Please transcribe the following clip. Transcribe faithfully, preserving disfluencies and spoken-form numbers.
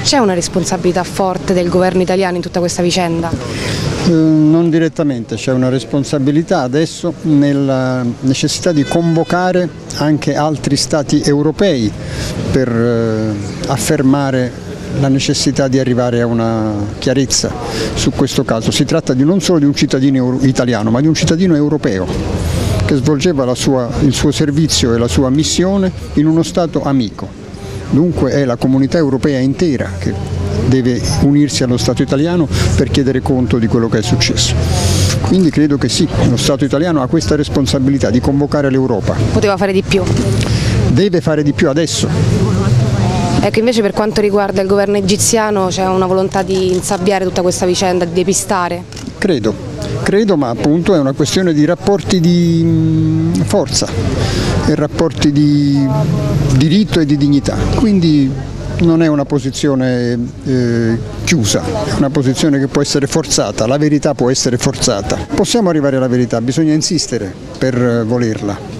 C'è una responsabilità forte del governo italiano in tutta questa vicenda? Eh, non direttamente, c'è una responsabilità adesso nella necessità di convocare anche altri stati europei per eh, affermare la necessità di arrivare a una chiarezza su questo caso. Si tratta di non solo di un cittadino italiano, ma di un cittadino europeo che svolgeva la sua, il suo servizio e la sua missione in uno Stato amico. Dunque è la comunità europea intera che deve unirsi allo Stato italiano per chiedere conto di quello che è successo. Quindi credo che sì, lo Stato italiano ha questa responsabilità di convocare l'Europa. Poteva fare di più? Deve fare di più adesso. Ecco, invece per quanto riguarda il governo egiziano c'è una volontà di insabbiare tutta questa vicenda, di depistare? Credo, credo, ma appunto è una questione di rapporti di forza e rapporti di diritto e di dignità, quindi non è una posizione eh, chiusa, è una posizione che può essere forzata, la verità può essere forzata. Possiamo arrivare alla verità, bisogna insistere per volerla.